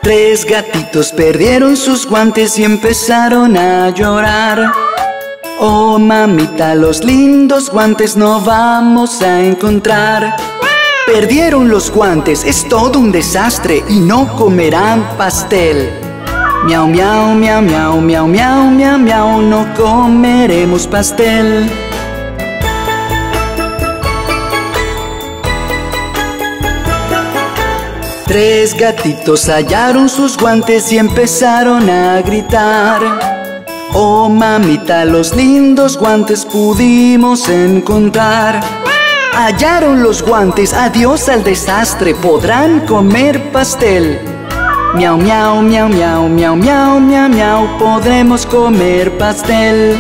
Tres gatitos perdieron sus guantes y empezaron a llorar. Oh mamita, los lindos guantes no vamos a encontrar. Perdieron los guantes, es todo un desastre y no comerán pastel. Miau, miau, miau, miau, miau, miau, miau, miau, no comeremos pastel. Tres gatitos hallaron sus guantes y empezaron a gritar. Oh mamita, los lindos guantes pudimos encontrar. Hallaron los guantes, adiós al desastre, podrán comer pastel. Miau, miau, miau, miau, miau, miau, miau, miau, podremos comer pastel.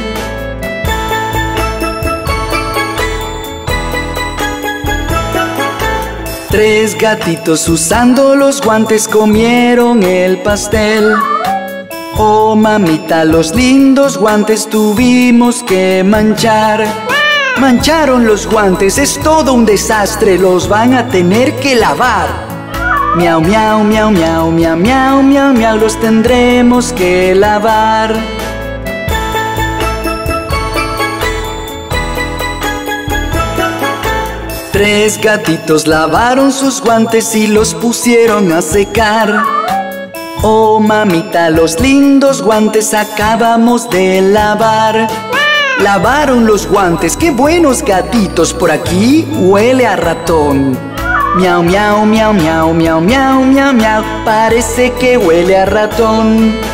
Tres gatitos usando los guantes comieron el pastel. Oh mamita, los lindos guantes tuvimos que manchar. Mancharon los guantes, es todo un desastre, los van a tener que lavar. Miau, miau, miau, miau, miau, miau, miau, miau, los tendremos que lavar. Tres gatitos lavaron sus guantes y los pusieron a secar. Oh mamita, los lindos guantes acabamos de lavar. Lavaron los guantes, qué buenos gatitos, por aquí huele a ratón. Miau, miau, miau, miau, miau, miau, miau, miau, parece que huele a ratón.